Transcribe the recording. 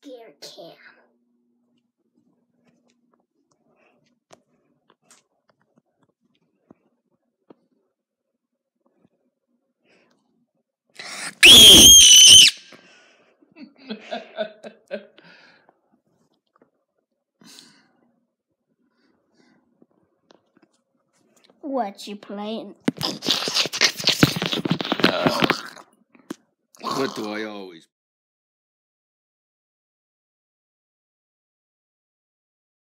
scare cam. What you playing? What do I always